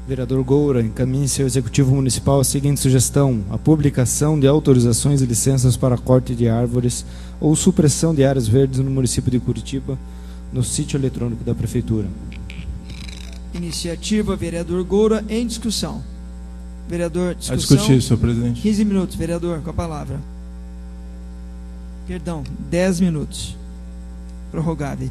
Vereador Goura, encaminhe-se ao Executivo Municipal a seguinte sugestão: a publicação de autorizações e licenças para corte de árvores ou supressão de áreas verdes no município de Curitiba, no sítio eletrônico da Prefeitura. Iniciativa, vereador Goura, em discussão. Vereador, discussão. A discutir, senhor presidente. 15 minutos, vereador, com a palavra. Perdão, 10 minutos. Prorrogável.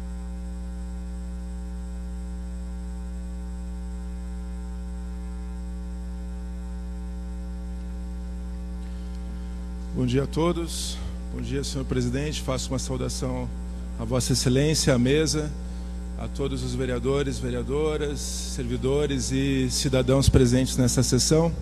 Bom dia a todos. Bom dia, senhor presidente. Faço uma saudação a Vossa Excelência, à mesa, a todos os vereadores, vereadoras, servidores e cidadãos presentes nessa sessão.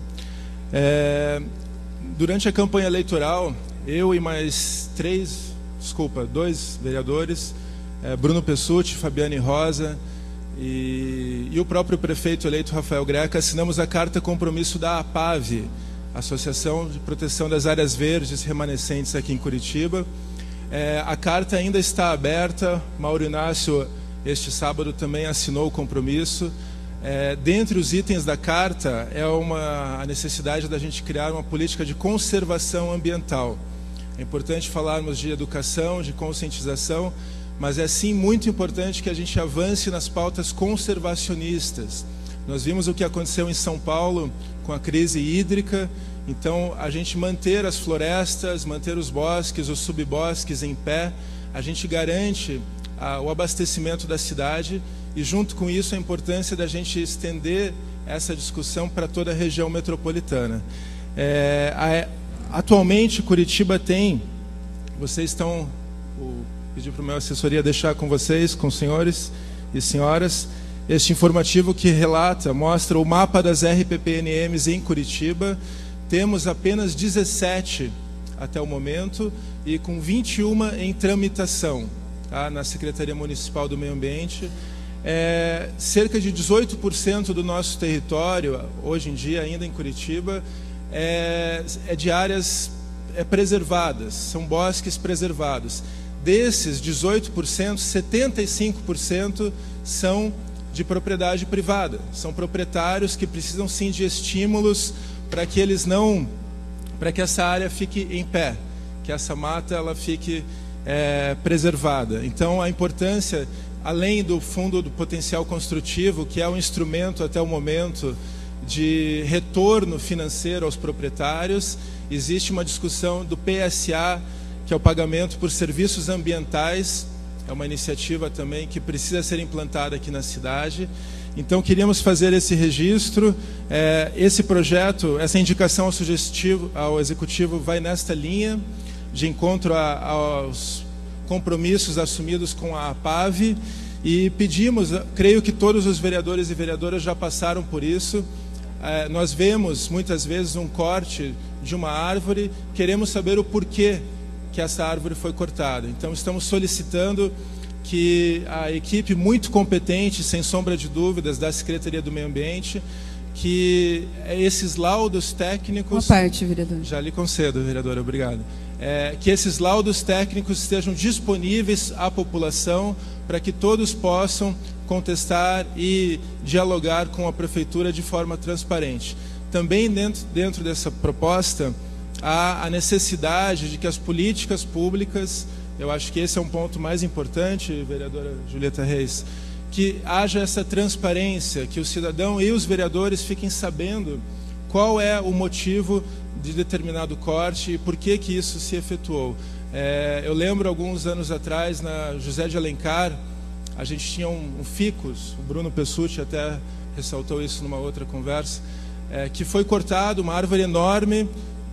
Durante a campanha eleitoral, eu e mais dois vereadores, Bruno Pessutti, Fabiane Rosa e o próprio prefeito eleito Rafael Greca, assinamos a carta compromisso da APAV, Associação de Proteção das Áreas Verdes Remanescentes aqui em Curitiba. A carta ainda está aberta. Mauro Inácio, este sábado, também assinou o compromisso. Dentre os itens da carta, a necessidade da gente criar uma política de conservação ambiental. É importante falarmos de educação, de conscientização, mas é sim muito importante que a gente avance nas pautas conservacionistas. Nós vimos o que aconteceu em São Paulo com a crise hídrica. Então, a gente manter as florestas, manter os bosques, os subbosques em pé, a gente garante o abastecimento da cidade e, junto com isso, a importância da gente estender essa discussão para toda a região metropolitana. Atualmente, Curitiba tem, pedi para a minha assessoria deixar com vocês, com os senhores e senhoras, este informativo que mostra o mapa das RPPNMs em Curitiba. Temos apenas 17 até o momento e com 21 em tramitação, tá, na Secretaria Municipal do Meio Ambiente. Cerca de 18% do nosso território, hoje em dia, ainda em Curitiba, é de áreas preservadas, são bosques preservados. Desses 18%, 75% são de propriedade privada. São proprietários que precisam sim de estímulos para que essa área fique em pé, que essa mata ela fique preservada. Então, a importância, além do Fundo do Potencial Construtivo, que é um instrumento até o momento de retorno financeiro aos proprietários, existe uma discussão do PSA, que é o pagamento por serviços ambientais. É uma iniciativa também que precisa ser implantada aqui na cidade. Então, queríamos fazer esse registro. Esse projeto, essa indicação ao Executivo vai nesta linha, de encontro aos compromissos assumidos com a APAV, e pedimos, creio que todos os vereadores e vereadoras já passaram por isso. Nós vemos, muitas vezes, um corte de uma árvore, queremos saber o porquê que essa árvore foi cortada. Então, estamos solicitando que a equipe muito competente, sem sombra de dúvidas, da Secretaria do Meio Ambiente, que esses laudos técnicos... Uma parte, vereador. Já lhe concedo, vereadora, obrigado. Que esses laudos técnicos estejam disponíveis à população para que todos possam contestar e dialogar com a Prefeitura de forma transparente. Também dentro dessa proposta, há a necessidade de que as políticas públicas, eu acho que esse é um ponto mais importante, vereadora Julieta Reis, que haja essa transparência, que o cidadão e os vereadores fiquem sabendo qual é o motivo de determinado corte e por que isso se efetuou. Eu lembro, alguns anos atrás, na José de Alencar, a gente tinha um ficus, o Bruno Pessutti até ressaltou isso numa outra conversa, que foi cortado, uma árvore enorme,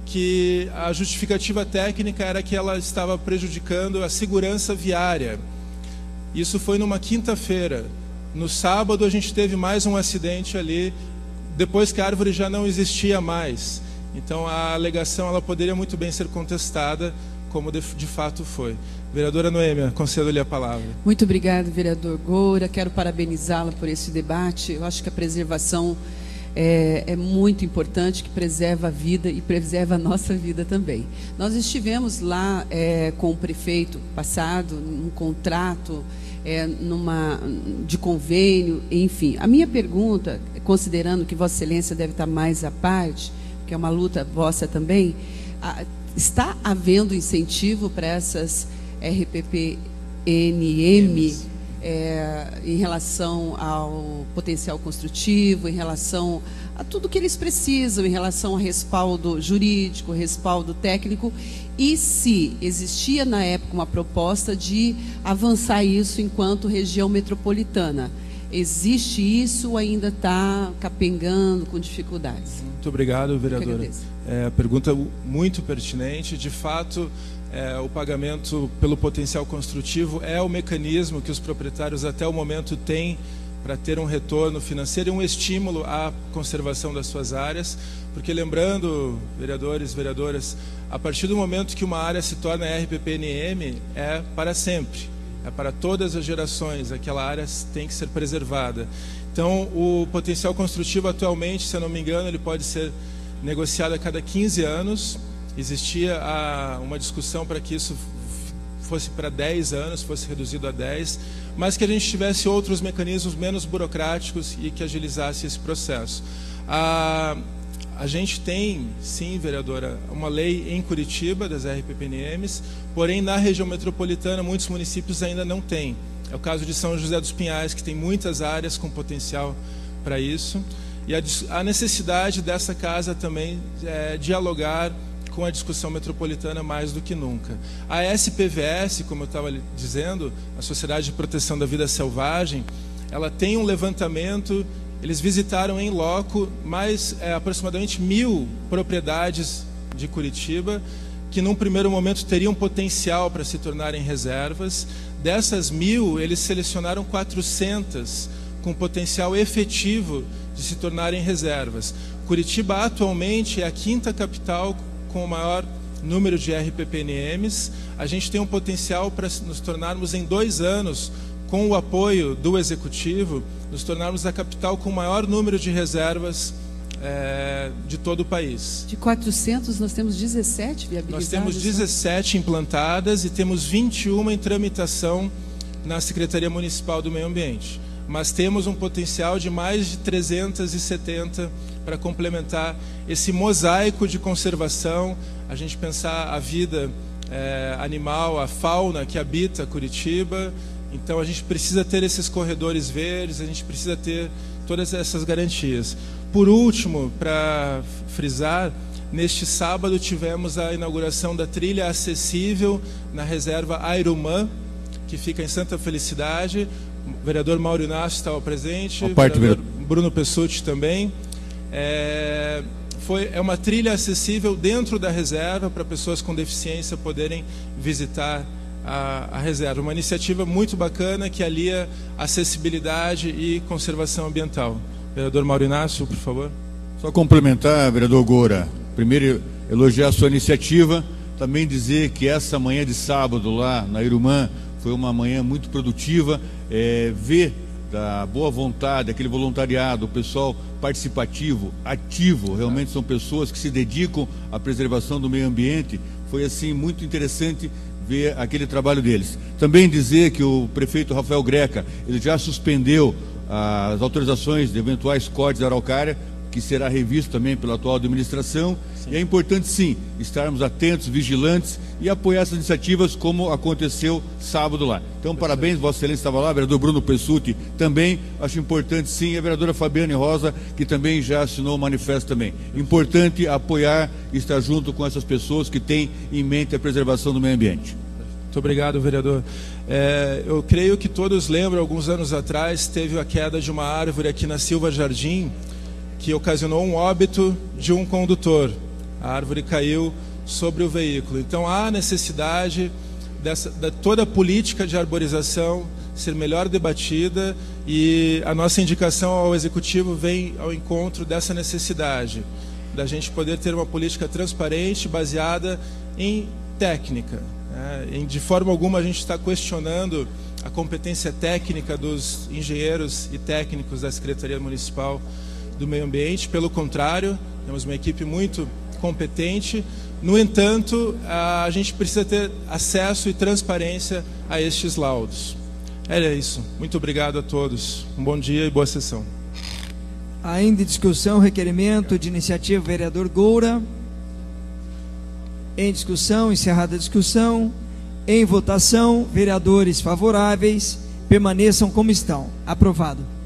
que a justificativa técnica era que ela estava prejudicando a segurança viária. Isso foi numa quinta-feira. No sábado a gente teve mais um acidente ali, depois que a árvore já não existia mais. Então a alegação ela poderia muito bem ser contestada, como de fato foi. Vereadora Noêmia, concedo-lhe a palavra. Muito obrigada, vereador Goura. Quero parabenizá-la por esse debate. Eu acho que a preservação é muito importante, que preserva a vida e preserva a nossa vida também. Nós estivemos lá com o prefeito passado, num contrato de convênio, enfim. A minha pergunta, considerando que Vossa Excelência deve estar mais à parte, que é uma luta vossa também, está havendo incentivo para essas RPPNM em relação ao potencial construtivo, em relação a tudo que eles precisam, em relação ao respaldo jurídico, respaldo técnico, e se existia na época uma proposta de avançar isso enquanto região metropolitana? Existe isso ou ainda está capengando com dificuldades? Muito obrigado, vereadora. Pergunta muito pertinente. De fato, o pagamento pelo potencial construtivo é o mecanismo que os proprietários até o momento têm para ter um retorno financeiro e um estímulo à conservação das suas áreas, porque lembrando, vereadores, vereadoras, a partir do momento que uma área se torna RPPNM, é para sempre, é para todas as gerações, aquela área tem que ser preservada. Então, o potencial construtivo atualmente, se eu não me engano, ele pode ser negociado a cada 15 anos, existia uma discussão para que isso fosse para 10 anos, fosse reduzido a 10, mas que a gente tivesse outros mecanismos menos burocráticos e que agilizasse esse processo. A gente tem, sim, vereadora, uma lei em Curitiba das RPPNMs, porém na região metropolitana muitos municípios ainda não têm. É o caso de São José dos Pinhais, que tem muitas áreas com potencial para isso, e a necessidade dessa casa também é dialogar com a discussão metropolitana mais do que nunca. A SPVS, como eu estava dizendo, a Sociedade de Proteção da Vida Selvagem, ela tem um levantamento, eles visitaram em loco aproximadamente 1.000 propriedades de Curitiba, que num primeiro momento teriam potencial para se tornarem reservas. Dessas 1.000, eles selecionaram 400 com potencial efetivo de se tornarem reservas. Curitiba atualmente é a 5ª capital com o maior número de RPPNMs. A gente tem um potencial para nos tornarmos em 2 anos, com o apoio do Executivo, nos tornarmos a capital com o maior número de reservas de todo o país. De 400, nós temos 17 viabilizadas? Nós temos 17 implantadas e temos 21 em tramitação na Secretaria Municipal do Meio Ambiente. Mas temos um potencial de mais de 370 para complementar esse mosaico de conservação, a gente pensar a vida animal, a fauna que habita Curitiba. Então a gente precisa ter esses corredores verdes, a gente precisa ter todas essas garantias. Por último, para frisar, neste sábado tivemos a inauguração da trilha acessível na reserva Airumã, que fica em Santa Felicidade. O vereador Mauro Inácio estava presente, o vereador Bruno Pessutti também. É uma trilha acessível dentro da reserva para pessoas com deficiência poderem visitar a reserva. Uma iniciativa muito bacana que alia acessibilidade e conservação ambiental. Vereador Mauro Inácio, por favor. Só complementar, vereador Goura. Primeiro, elogiar a sua iniciativa. Também dizer que essa manhã de sábado lá na Irumã foi uma manhã muito produtiva. Ver da boa vontade, aquele voluntariado, o pessoal participativo, ativo, realmente são pessoas que se dedicam à preservação do meio ambiente. Foi assim muito interessante ver aquele trabalho deles. Também dizer que o prefeito Rafael Greca, ele já suspendeu as autorizações de eventuais cortes da araucária, que será revisto também pela atual administração. Sim. E é importante, sim, estarmos atentos, vigilantes e apoiar essas iniciativas como aconteceu sábado lá. Então, parabéns, Vossa Excelência estava lá, vereador Bruno Pessutti também, acho importante, sim, e a vereadora Fabiane Rosa, que também já assinou o manifesto também. Importante apoiar e estar junto com essas pessoas que têm em mente a preservação do meio ambiente. Muito obrigado, vereador. Eu creio que todos lembram, alguns anos atrás, teve a queda de uma árvore aqui na Silva Jardim, que ocasionou um óbito de um condutor. A árvore caiu sobre o veículo. Então há necessidade de toda a política de arborização ser melhor debatida, e a nossa indicação ao Executivo vem ao encontro dessa necessidade, da gente poder ter uma política transparente, baseada em técnica. De forma alguma a gente está questionando a competência técnica dos engenheiros e técnicos da Secretaria Municipal do Meio Ambiente. Pelo contrário, temos uma equipe muito competente. No entanto, a gente precisa ter acesso e transparência a estes laudos. Era isso. Muito obrigado a todos. Um bom dia e boa sessão. Ainda em discussão, requerimento de iniciativa vereador Goura. Em discussão, encerrada a discussão. Em votação, vereadores favoráveis permaneçam como estão. Aprovado.